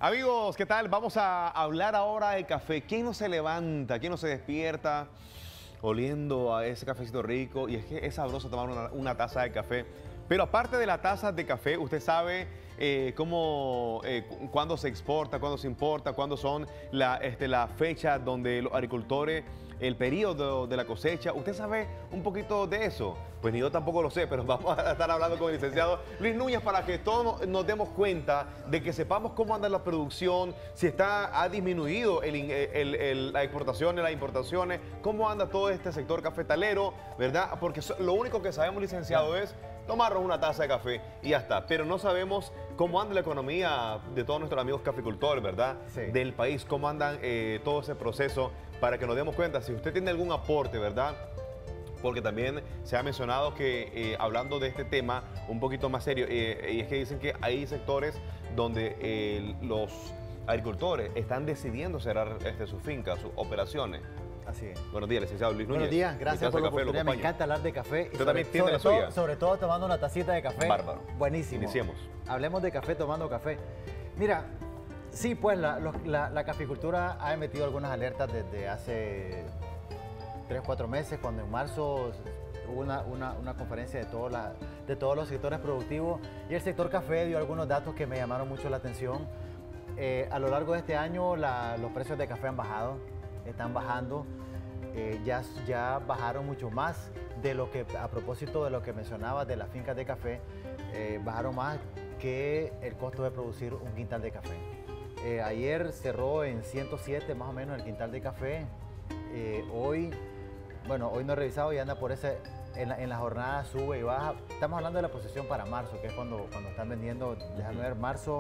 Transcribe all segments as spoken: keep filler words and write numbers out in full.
Amigos, ¿qué tal? Vamos a hablar ahora de café. ¿Quién no se levanta? ¿Quién no se despierta oliendo a ese cafecito rico? Y es que es sabroso tomar una, una taza de café. Pero aparte de la taza de café, usted sabe eh, cómo, eh, cuándo se exporta, cuándo se importa, cuándo son la, este, la fecha donde los agricultores, el periodo de la cosecha. ¿Usted sabe un poquito de eso? Pues ni yo tampoco lo sé, pero vamos a estar hablando con el licenciado Luis Núñez para que todos nos demos cuenta de que sepamos cómo anda la producción, si está, ha disminuido el, el, el, las exportaciones, las importaciones, cómo anda todo este sector cafetalero, ¿verdad? Porque lo único que sabemos, licenciado, es tomarnos una taza de café y ya está. Pero no sabemos cómo anda la economía de todos nuestros amigos caficultores, ¿verdad? Sí. Del país, cómo andan eh, todo ese proceso, para que nos demos cuenta si usted tiene algún aporte, ¿verdad? Porque también se ha mencionado que, eh, hablando de este tema un poquito más serio, eh, y es que dicen que hay sectores donde eh, los agricultores están decidiendo cerrar este, sus fincas, sus operaciones. Así es. Buenos días, licenciado Luis Núñez. Buenos días, gracias por la oportunidad. Me encanta hablar de café. ¿Usted también tiene la todo, suya? Sobre todo tomando una tacita de café. Bárbaro. Buenísimo. Iniciemos. Hablemos de café tomando café. Mira, sí, pues la, la, la caficultura ha emitido algunas alertas desde hace tres, cuatro meses, cuando en marzo hubo una, una, una conferencia de, todo la, de todos los sectores productivos y el sector café dio algunos datos que me llamaron mucho la atención. Eh, a lo largo de este año la, los precios de café han bajado, están bajando, eh, ya, ya bajaron mucho más de lo que, a propósito de lo que mencionaba de las fincas de café, eh, bajaron más que el costo de producir un quintal de café. Eh, ayer cerró en ciento siete más o menos el quintal de café. Eh, hoy, bueno, hoy no he revisado y anda por ese, en la, en la jornada sube y baja. Estamos hablando de la posición para marzo, que es cuando, cuando están vendiendo, déjame ver, marzo,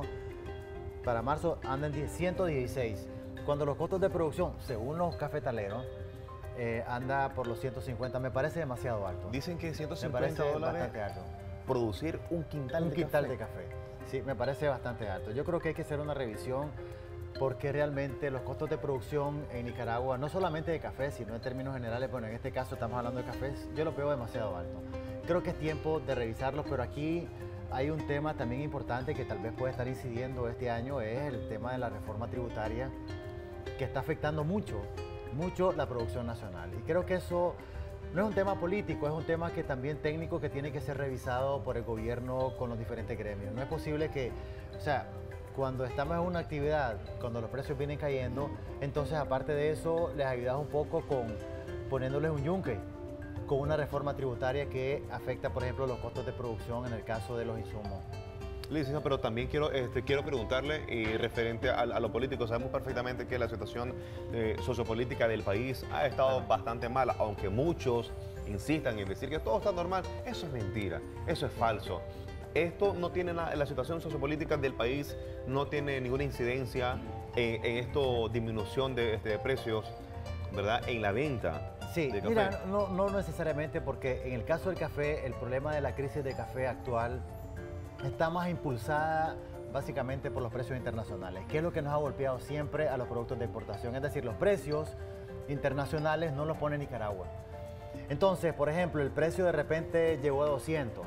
para marzo andan en ciento dieciséis. Cuando los costos de producción, según los cafetaleros, eh, anda por los ciento cincuenta, me parece demasiado alto. Dicen que ciento cincuenta me parece dólares bastante alto. Producir un quintal un de quintal café. de café. Sí, me parece bastante alto. Yo creo que hay que hacer una revisión porque realmente los costos de producción en Nicaragua, no solamente de café, sino en términos generales, bueno, en este caso estamos hablando de cafés, yo lo veo demasiado alto. Creo que es tiempo de revisarlos, pero aquí hay un tema también importante que tal vez puede estar incidiendo este año, es el tema de la reforma tributaria, que está afectando mucho, mucho la producción nacional. Y creo que eso no es un tema político, es un tema que también técnico que tiene que ser revisado por el gobierno con los diferentes gremios. No es posible que, o sea, cuando estamos en una actividad, cuando los precios vienen cayendo, entonces aparte de eso les ayudas un poco con poniéndoles un yunque, con una reforma tributaria que afecta, por ejemplo, los costos de producción en el caso de los insumos. Licenciado, pero también quiero, este, quiero preguntarle eh, referente a, a lo político. Sabemos perfectamente que la situación eh, sociopolítica del país ha estado ah. bastante mala, aunque muchos insistan en decir que todo está normal. Eso es mentira, eso es falso. Esto no tiene la, la situación sociopolítica del país no tiene ninguna incidencia en, en esto disminución de, este, de precios, ¿verdad? En la venta. Sí, de café. Mira, no, no necesariamente, porque en el caso del café, el problema de la crisis de café actual está más impulsada básicamente por los precios internacionales, que es lo que nos ha golpeado siempre a los productos de exportación. Es decir, los precios internacionales no los pone Nicaragua. Entonces, por ejemplo, el precio de repente llegó a doscientos,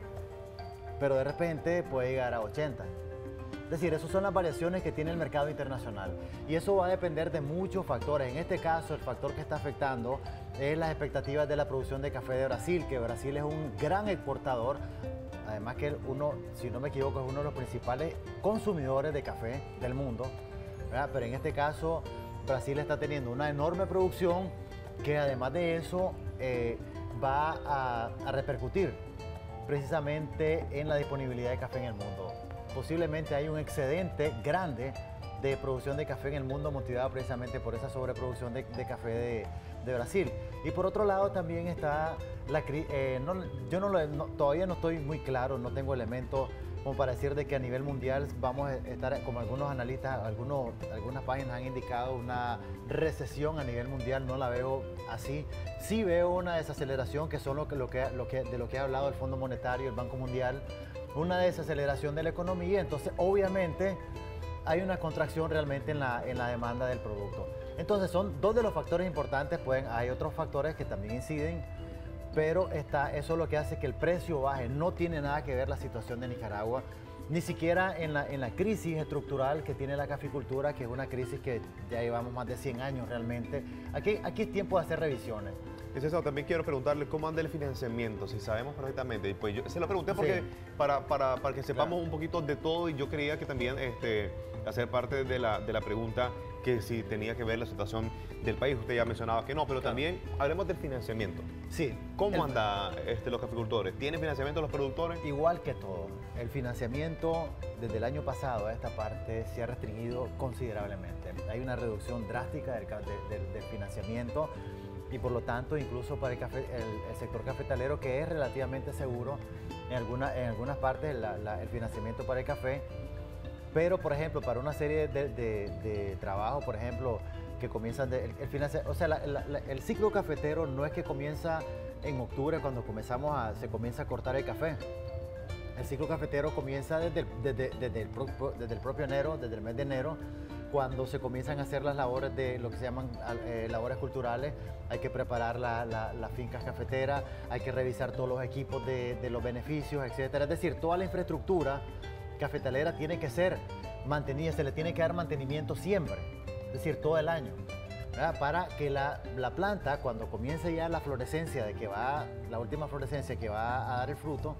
pero de repente puede llegar a ochenta. Es decir, esas son las variaciones que tiene el mercado internacional. Y eso va a depender de muchos factores. En este caso, el factor que está afectando es las expectativas de la producción de café de Brasil, que Brasil es un gran exportador. Además que uno, si no me equivoco, es uno de los principales consumidores de café del mundo, ¿verdad? Pero en este caso, Brasil está teniendo una enorme producción que además de eso eh, va a, a repercutir precisamente en la disponibilidad de café en el mundo. Posiblemente hay un excedente grande de producción de café en el mundo motivado precisamente por esa sobreproducción de, de café de, de Brasil. Y por otro lado también está la eh, no, yo no, lo, no todavía no estoy muy claro, no tengo elementos como para decir de que a nivel mundial vamos a estar, como algunos analistas, algunos, algunas páginas han indicado, una recesión a nivel mundial. No la veo así. Sí veo una desaceleración, que son lo que, lo que, lo que, de lo que ha hablado el Fondo Monetario, el Banco Mundial, una desaceleración de la economía. Entonces, obviamente, hay una contracción realmente en la, en la demanda del producto. Entonces, son dos de los factores importantes. Pueden, hay otros factores que también inciden, pero está, eso es lo que hace que el precio baje. No tiene nada que ver la situación de Nicaragua, ni siquiera en la, en la crisis estructural que tiene la caficultura, que es una crisis que ya llevamos más de cien años realmente. Aquí, aquí es tiempo de hacer revisiones. Licenciado, también quiero preguntarle cómo anda el financiamiento, si sabemos perfectamente. Y pues yo se lo pregunté porque Sí. para, para, para que sepamos Claro. un poquito de todo, y yo creía que también este, hacer parte de la, de la pregunta que si tenía que ver la situación del país. Usted ya mencionaba que no, pero Claro. también hablemos del financiamiento. Sí. ¿Cómo El- anda este, los caficultores? ¿Tienen financiamiento los productores? Igual que todo, el financiamiento desde el año pasado a esta parte se ha restringido considerablemente. Hay una reducción drástica del, ca- de- del- del financiamiento y por lo tanto incluso para el, café- el- el sector cafetalero, que es relativamente seguro en, alguna- en algunas partes la- la- el financiamiento para el café, pero por ejemplo para una serie de, de, de trabajos, por ejemplo, que comienzan, de, el, el financia- o sea, la- la- la- el ciclo cafetero no es que comienza en octubre cuando comenzamos a, se comienza a cortar el café. El ciclo cafetero comienza desde el, desde, desde el, pro- desde el propio enero, desde el mes de enero, cuando se comienzan a hacer las labores de lo que se llaman eh, labores culturales. Hay que preparar la- la- las fincas cafeteras, hay que revisar todos los equipos de, de los beneficios, etcétera. Es decir, toda la infraestructura cafetalera tiene que ser mantenida, se le tiene que dar mantenimiento siempre, es decir, todo el año, ¿verdad? Para que la, la planta, cuando comience ya la florescencia, de que va, la última florescencia que va a dar el fruto,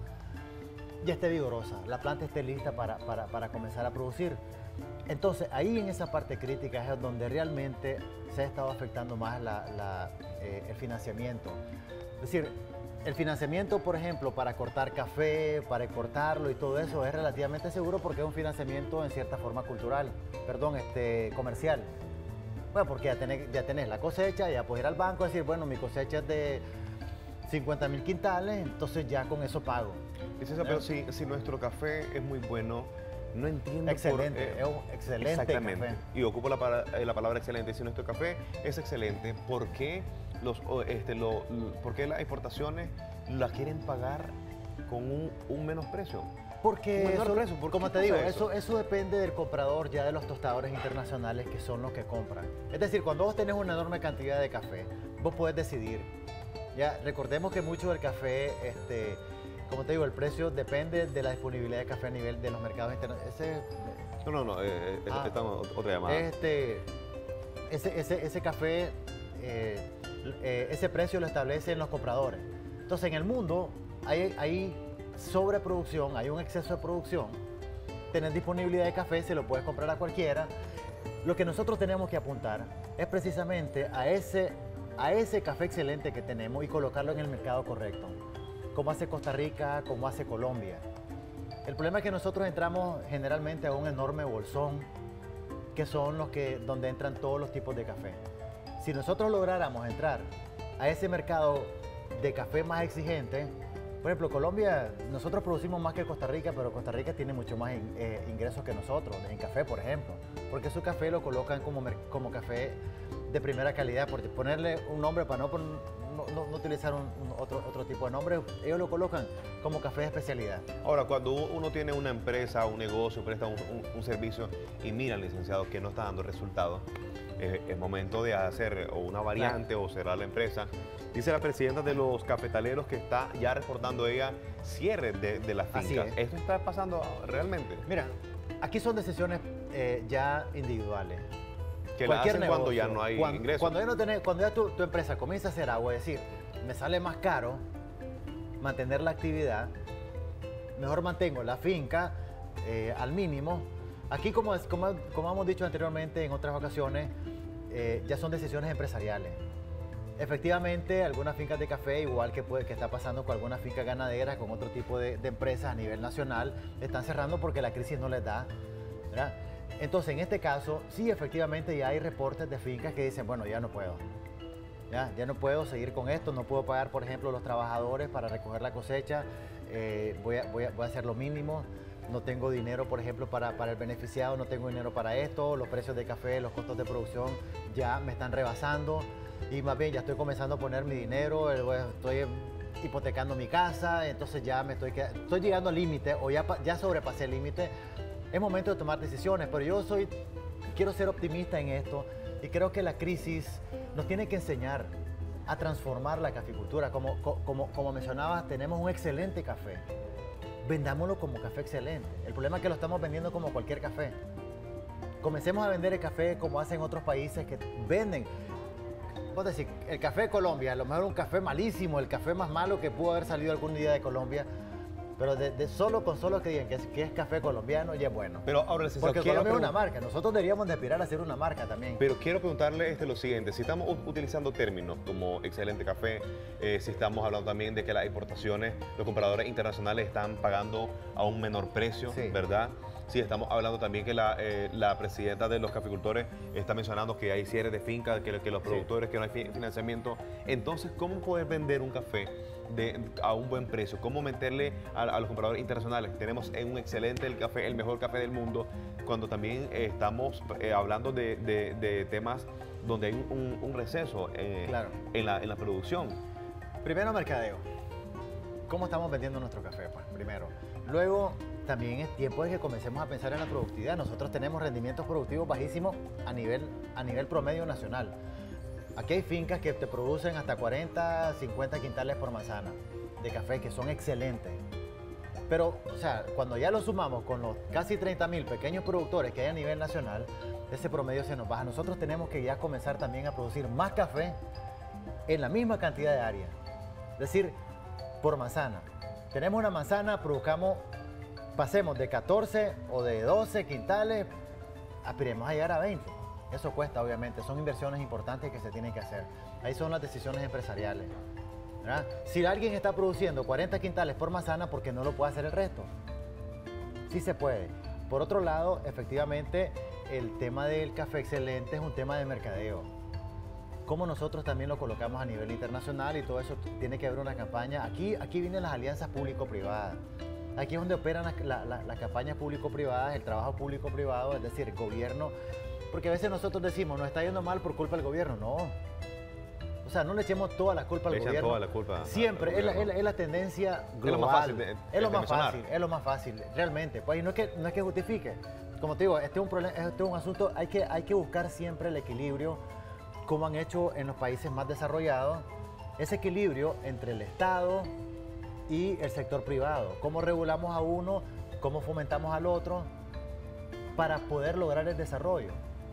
ya esté vigorosa, la planta esté lista para, para, para comenzar a producir. Entonces, ahí en esa parte crítica es donde realmente se ha estado afectando más la- la, eh, el financiamiento. Es decir, el financiamiento, por ejemplo, para cortar café, para cortarlo y todo eso es relativamente seguro porque es un financiamiento en cierta forma cultural, perdón, este, comercial. Bueno, porque ya tenés, ya tenés la cosecha, ya puedes ir al banco y decir, bueno, mi cosecha es de cincuenta mil quintales, entonces ya con eso pago. Licenciado, pero si, si nuestro café es muy bueno, no entiendo Excelente, por... es un excelente Exactamente. café. Y ocupo la, para- eh, la palabra excelente. Si nuestro café es excelente, ¿por qué, los, o, este, lo- l- ¿por qué las exportaciones las quieren pagar con un, un menos precio? Porque, Menor eso- precio, ¿por como qué te digo, pasa eso? eso? Eso, depende del comprador ya de los tostadores internacionales que son los que compran. Es decir, cuando vos tenés una enorme cantidad de café, vos podés decidir. Ya, recordemos que mucho del café, este, como te digo, el precio depende de la disponibilidad de café a nivel de los mercados internacionales. Ese, No, no, no, eh, eh, Ah. estamos otra llamada. este, ese, ese, ese café, eh, eh, ese precio lo establecen los compradores. Entonces, en el mundo hay, hay sobreproducción, hay un exceso de producción. Tenés disponibilidad de café, se lo puedes comprar a cualquiera. Lo que nosotros tenemos que apuntar es precisamente a ese, a ese café excelente que tenemos y colocarlo en el mercado correcto, como hace Costa Rica, como hace Colombia. El problema es que nosotros entramos generalmente a un enorme bolsón, que son los que, donde entran todos los tipos de café. Si nosotros lográramos entrar a ese mercado de café más exigente, por ejemplo, Colombia, nosotros producimos más que Costa Rica, pero Costa Rica tiene mucho más in- eh, ingresos que nosotros, en café, por ejemplo, porque su café lo colocan como, mer- como café de primera calidad, por ponerle un nombre para no, pon- no, no- no utilizar un, un otro, otro tipo de nombre, ellos lo colocan como café de especialidad. Ahora, cuando uno tiene una empresa, un negocio, presta un, un- un servicio y mira al licenciado que no está dando resultados, eh, es momento de hacer o una variante o cerrar la empresa. Dice la presidenta de los cafetaleros que está ya reportando ella cierre de, de las Así fincas. es. ¿Esto está pasando realmente? Mira, aquí son decisiones eh, ya individuales. Que la hacen cuando ya no hay cuando, ingresos. Cuando ya, no tenés- cuando ya tu, tu empresa comienza a hacer agua, es decir, me sale más caro mantener la actividad, mejor mantengo la finca eh, al mínimo. Aquí, como, es- como, como hemos dicho anteriormente en otras ocasiones, eh, ya son decisiones empresariales. Efectivamente, algunas fincas de café, igual que, puede, que está pasando con algunas fincas ganaderas, con otro tipo de, de empresas a nivel nacional, están cerrando porque la crisis no les da, ¿verdad? Entonces, en este caso, sí, efectivamente ya hay reportes de fincas que dicen, bueno, ya no puedo. Ya, ya no puedo seguir con esto, no puedo pagar, por ejemplo, los trabajadores para recoger la cosecha, eh, voy, a, voy, a, voy a hacer lo mínimo, no tengo dinero, por ejemplo, para, para el beneficiado, no tengo dinero para esto, los precios de café, los costos de producción ya me están rebasando y más bien ya estoy comenzando a poner mi dinero, eh, bueno, estoy hipotecando mi casa, entonces ya me estoy, queda- estoy llegando al límite o ya, pa- ya sobrepasé el límite. Es momento de tomar decisiones, pero yo soy, quiero ser optimista en esto y creo que la crisis nos tiene que enseñar a transformar la caficultura. Como, co- como, como mencionabas, tenemos un excelente café, vendámoslo como café excelente. El problema es que lo estamos vendiendo como cualquier café. Comencemos a vender el café como hacen otros países que venden. Vos decís, el café de Colombia, a lo mejor un café malísimo, el café más malo que pudo haber salido algún día de Colombia, pero de, de solo con solo que digan que es, que es café colombiano ya es bueno. Pero ahora, porque Colombia es una marca, nosotros deberíamos de aspirar a ser una marca también. Pero quiero preguntarle este, lo siguiente, si estamos utilizando términos como excelente café, eh, si estamos hablando también de que las exportaciones, los compradores internacionales están pagando a un menor precio, sí. ¿verdad? Sí, estamos hablando también que la, eh, la presidenta de los caficultores está mencionando que hay cierre de fincas, que, que los productores, sí. que no hay financiamiento. Entonces, ¿cómo poder vender un café de, a un buen precio? ¿Cómo meterle a, a los compradores internacionales? Tenemos un excelente el café, el mejor café del mundo, cuando también eh, estamos eh, hablando de, de, de temas donde hay un, un receso eh, claro. en, la, en la producción. Primero, mercadeo. ¿Cómo estamos vendiendo nuestro café? Pues, primero. Luego, también es tiempo de que comencemos a pensar en la productividad. Nosotros tenemos rendimientos productivos bajísimos a nivel, a nivel promedio nacional. Aquí hay fincas que te producen hasta cuarenta, cincuenta quintales por manzana de café, que son excelentes. Pero, o sea, cuando ya lo sumamos con los casi treinta mil pequeños productores que hay a nivel nacional, ese promedio se nos baja. Nosotros tenemos que ya comenzar también a producir más café en la misma cantidad de área. Es decir, por manzana. Tenemos una manzana, produzcamos, pasemos de catorce o de doce quintales, aspiremos a llegar a veinte. Eso cuesta, obviamente, son inversiones importantes que se tienen que hacer. Ahí son las decisiones empresariales, ¿verdad? Si alguien está produciendo cuarenta quintales por manzana, ¿por qué no lo puede hacer el resto? Sí se puede. Por otro lado, efectivamente, el tema del café excelente es un tema de mercadeo. Cómo nosotros también lo colocamos a nivel internacional y todo eso tiene que haber una campaña. Aquí, aquí vienen las alianzas público-privadas. Aquí es donde operan las, la, la, las campañas público-privadas, el trabajo público-privado, es decir, el gobierno. Porque a veces nosotros decimos, nos está yendo mal por culpa del gobierno. No. O sea, no le echemos toda la culpa al le echan gobierno. Toda la culpa Siempre, es la, es, la, es la tendencia global. Es lo más fácil. De, es lo más fácil, es lo más fácil, realmente. Pues no es que, no es que justifique. Como te digo, este es un, problema, este es un asunto, hay que, hay que buscar siempre el equilibrio, como han hecho en los países más desarrollados, ese equilibrio entre el Estado y el sector privado. Cómo regulamos a uno, cómo fomentamos al otro para poder lograr el desarrollo.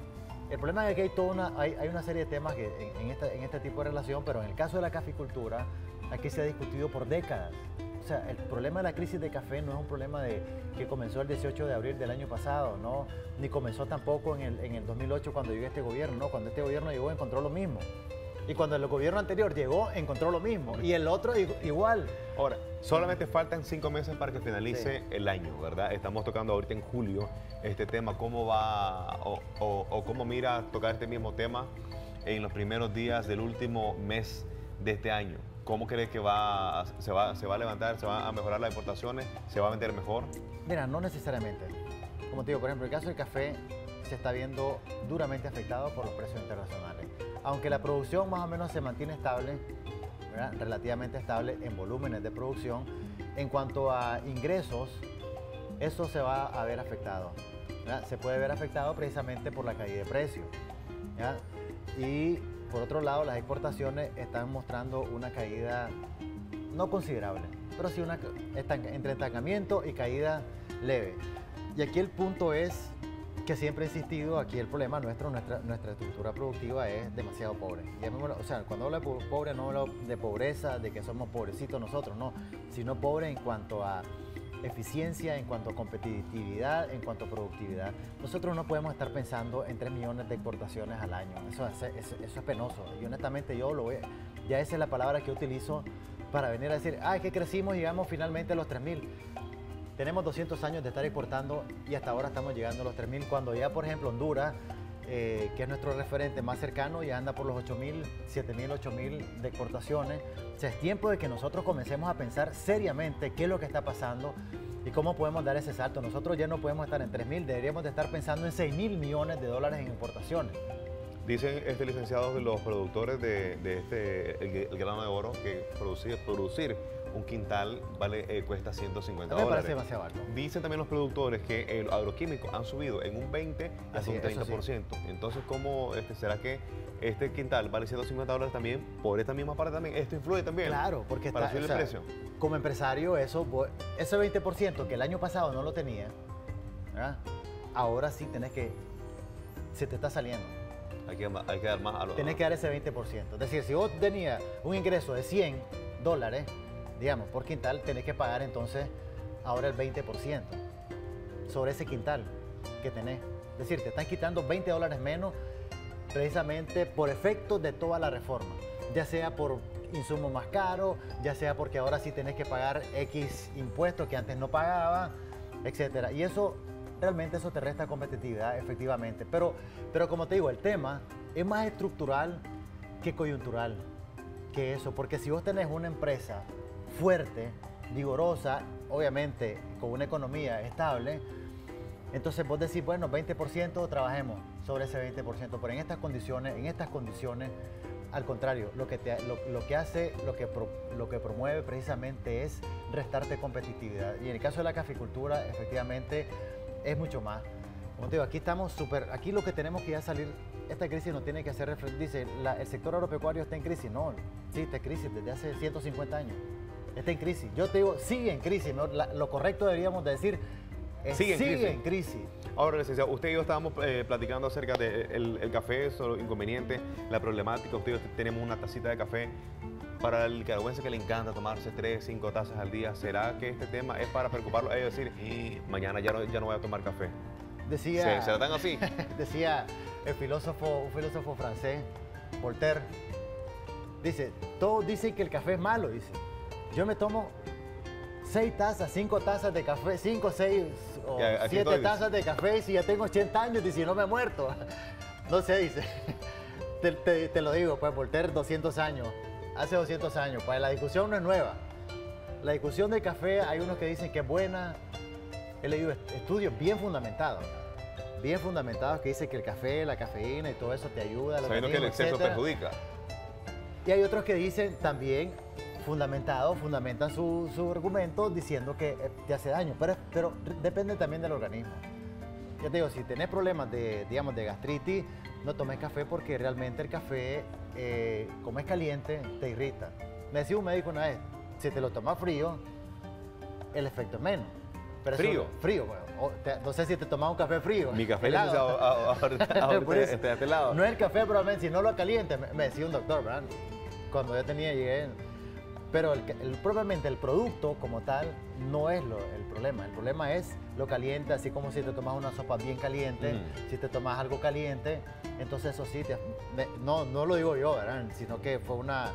El problema es que hay, toda una, hay, hay una serie de temas que en, en, esta, en este tipo de relación, pero en el caso de la caficultura, aquí se ha discutido por décadas. O sea, el problema de la crisis de café no es un problema de, que comenzó el dieciocho de abril del año pasado, ¿no? Ni comenzó tampoco en el, en el dos mil ocho cuando llegó este gobierno, ¿no? Cuando este gobierno llegó encontró lo mismo. Y cuando el gobierno anterior llegó, encontró lo mismo. Y el otro igual. Ahora, solamente faltan cinco meses para que finalice sí. el año, ¿verdad? Estamos tocando ahorita en julio este tema. ¿Cómo va o, o, o cómo mira tocar este mismo tema en los primeros días del último mes de este año? ¿Cómo cree que va, se, va, se va a levantar, se van a mejorar las exportaciones, se va a vender mejor? Mira, no necesariamente. Como te digo, por ejemplo, el caso del café se está viendo duramente afectado por los precios internacionales. Aunque la producción más o menos se mantiene estable, ¿verdad? Relativamente estable en volúmenes de producción, en cuanto a ingresos, eso se va a ver afectado, ¿verdad? Se puede ver afectado precisamente por la caída de precios, ¿ya? Y por otro lado, las exportaciones están mostrando una caída no considerable, pero sí una, entre estancamiento y caída leve. Y aquí el punto es que siempre he insistido, aquí el problema nuestro, nuestra, nuestra estructura productiva es demasiado pobre. Y a mí, o sea, cuando hablo de pobre no hablo de pobreza, de que somos pobrecitos nosotros, no, sino pobre en cuanto a eficiencia, en cuanto a competitividad, en cuanto a productividad. Nosotros no podemos estar pensando en tres millones de exportaciones al año. Eso es, eso, eso es penoso. Y honestamente yo lo voy, ya esa es la palabra que utilizo para venir a decir, ah, es que crecimos y llegamos finalmente a los tres mil. Tenemos doscientos años de estar exportando y hasta ahora estamos llegando a los tres mil, cuando ya, por ejemplo, Honduras, eh, que es nuestro referente más cercano, ya anda por los ocho mil, siete mil, ocho mil de exportaciones. O sea, es tiempo de que nosotros comencemos a pensar seriamente qué es lo que está pasando y cómo podemos dar ese salto. Nosotros ya no podemos estar en tres mil, deberíamos de estar pensando en seis mil millones de dólares en exportaciones. Dicen este licenciados de los productores de, de este, el, el grano de oro, que producir, producir un quintal vale, eh, cuesta ciento cincuenta A mí me dólares. parece demasiado alto. Dicen también los productores que los agroquímicos han subido en un veinte hasta Así un es, treinta eso por sí. ciento. Entonces, ¿cómo este, será que este quintal vale ciento cincuenta dólares también? Por esta misma parte también, esto influye también. Claro, porque para está, subir o sea, el precio. como empresario, eso, vo- ese veinte por ciento que el año pasado no lo tenía, ¿verdad? Ahora sí tenés que, se te está saliendo. Hay que, hay que dar más a los... Tenés que dar ese veinte por ciento. Es decir, si vos tenías un ingreso de cien dólares, digamos, por quintal, tenés que pagar entonces ahora el veinte por ciento sobre ese quintal que tenés. Es decir, te están quitando veinte dólares menos precisamente por efecto de toda la reforma. Ya sea por insumos más caros, ya sea porque ahora sí tenés que pagar X impuestos que antes no pagaba, etcétera. Y eso, realmente eso te resta competitividad, efectivamente. Pero, pero como te digo, el tema es más estructural que coyuntural que eso. Porque si vos tenés una empresa fuerte, vigorosa, obviamente con una economía estable, entonces vos decís, bueno, veinte por ciento trabajemos sobre ese veinte por ciento, pero en estas condiciones, en estas condiciones, al contrario, lo que, te, lo, lo que hace, lo que, pro, lo que promueve precisamente es restarte competitividad. Y en el caso de la caficultura, efectivamente, es mucho más. Como te digo, aquí estamos súper, aquí lo que tenemos que ya salir, esta crisis no tiene que hacer, dice, la, el sector agropecuario está en crisis. No, sí, está en crisis desde hace ciento cincuenta años. Está en crisis. Yo te digo, sigue en crisis. ¿No? La, lo correcto deberíamos de decir, es, sigue, en, sigue crisis. en crisis. Ahora, licenciado, usted y yo estábamos eh, platicando acerca del de café, sobre los inconvenientes, la problemática. Usted y yo tenemos una tacita de café. Para el nicaragüense que le encanta tomarse tres, cinco tazas al día, ¿será que este tema es para preocuparlo a ellos? Decir, mañana ya no, ya no voy a tomar café. Decía, ¿Se, ¿Se tan así? Decía el filósofo, un filósofo francés, Voltaire, dice, todos dicen que el café es malo, dice. Yo me tomo seis tazas, cinco tazas de café, cinco, seis o ya, siete tazas de café y si ya tengo ochenta años, dice, no me he muerto. No sé, dice. Te, te, te lo digo, pues Voltaire, doscientos años, hace doscientos años, pues la discusión no es nueva. La discusión del café, hay unos que dicen que es buena. He leído estudios bien fundamentados, bien fundamentados que dicen que el café, la cafeína y todo eso te ayuda. Sabiendo que el exceso etcétera. perjudica. Y hay otros que dicen también, fundamentados, fundamentan su, su argumento diciendo que te hace daño, pero, pero depende también del organismo. Ya te digo, si tenés problemas de, digamos, de gastritis, no tomes café porque realmente el café, eh, como es caliente, te irrita. Me decía un médico una vez, si te lo tomas frío, el efecto es menos. Pero ¿Frío? Eso, frío, bueno. O te, no sé si te tomas un café frío. Mi café helado. Ahorita está este lado. No es el café, probablemente, si no lo caliente, me, me decía un doctor, ¿verdad? Cuando yo tenía, llegué. Pero el, el, probablemente el producto como tal no es lo, el problema. El problema es lo caliente, así como si te tomas una sopa bien caliente, mm. si te tomas algo caliente, entonces eso sí, te, me, no, no lo digo yo, ¿verdad? Sino que fue una...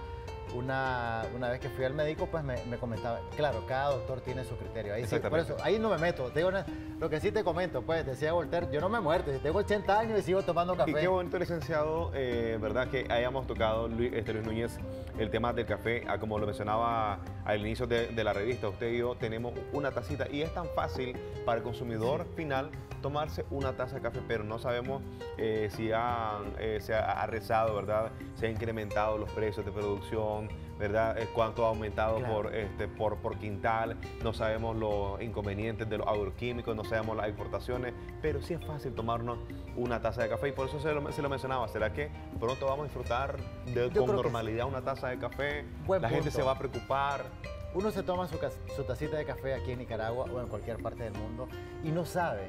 Una, una vez que fui al médico, pues me, me comentaba, claro, cada doctor tiene su criterio. Ahí sí, por eso, ahí no me meto. Te digo, lo que sí te comento, pues, decía Voltaire, yo no me he muerto, tengo ochenta años y sigo tomando café. Y qué bonito, licenciado, eh, ¿verdad? Que hayamos tocado, Luis, este, Luis Núñez, el tema del café, ah, como lo mencionaba al inicio de, de la revista, usted y yo tenemos una tacita y es tan fácil para el consumidor sí. final tomarse una taza de café, pero no sabemos eh, si han, eh, se ha rezado, ¿verdad? Se han incrementado los precios de producción, ¿verdad? Cuánto ha aumentado claro. por, este, por, por quintal, no sabemos los inconvenientes de los agroquímicos, no sabemos las exportaciones, pero sí es fácil tomarnos una taza de café y por eso se lo, se lo mencionaba. ¿Será que pronto vamos a disfrutar de, con normalidad una taza de café? Buen La punto. gente se va a preocupar. Uno se toma su, su tacita de café aquí en Nicaragua o en cualquier parte del mundo y no sabe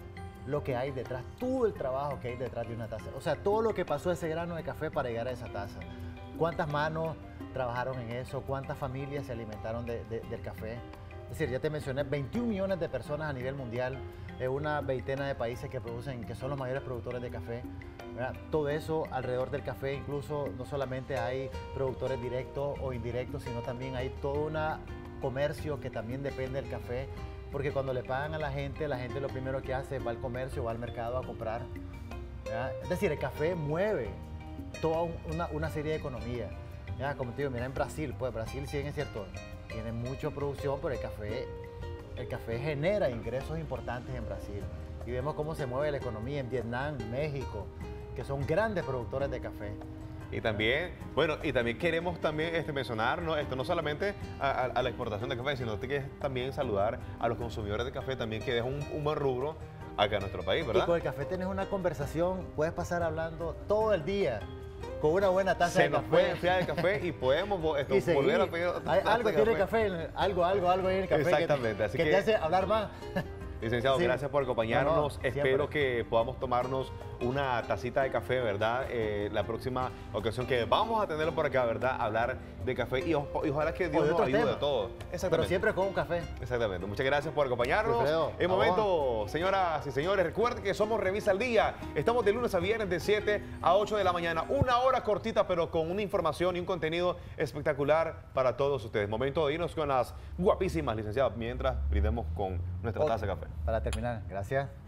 lo que hay detrás, todo el trabajo que hay detrás de una taza. O sea, todo lo que pasó ese grano de café para llegar a esa taza. ¿Cuántas manos trabajaron en eso? ¿Cuántas familias se alimentaron de, de, del café? Es decir, ya te mencioné, veintiún millones de personas a nivel mundial, eh, una veintena de países que producen, que son los mayores productores de café. ¿Verdad? Todo eso alrededor del café, incluso no solamente hay productores directos o indirectos, sino también hay todo un comercio que también depende del café. Porque cuando le pagan a la gente, la gente lo primero que hace es va al comercio, va al mercado a comprar. ¿Verdad? Es decir, el café mueve toda una, una serie de economías. ¿Verdad? Como te digo, mira en Brasil, pues Brasil sí es cierto, tiene mucha producción, pero el café, el café genera ingresos importantes en Brasil. Y vemos cómo se mueve la economía en Vietnam, México, que son grandes productores de café. Y también, bueno, y también queremos también este, mencionar, ¿no? Esto no solamente a, a, a la exportación de café, sino que también saludar a los consumidores de café también, que es un, un buen rubro acá en nuestro país, ¿verdad? Y con el café tienes una conversación, puedes pasar hablando todo el día con una buena taza Se de nos café. puede enfriar el café y podemos vo- esto, Y seguir. volver a pedir otra Hay- taza algo de tiene el café, algo, algo, algo ahí en el café Exactamente, que, así que que- te hace hablar más. Licenciado, Sí. gracias por acompañarnos. No, no, siempre. Espero que podamos tomarnos una tacita de café, ¿verdad? Eh, la próxima ocasión que vamos a tenerlo por acá, ¿verdad? Hablar de café y, o- y ojalá que O Dios de nos otros ayude temas. a todos. Pero Exactamente. siempre con un café. Exactamente. Muchas gracias por acompañarnos. Wilfredo, En a momento, señoras y señores, recuerden que somos Revisa al Día. Estamos de lunes a viernes de siete a ocho de la mañana. Una hora cortita, pero con una información y un contenido espectacular para todos ustedes. Momento de irnos con las guapísimas licenciadas mientras brindemos con nuestra Otro. taza de café. Para terminar, gracias.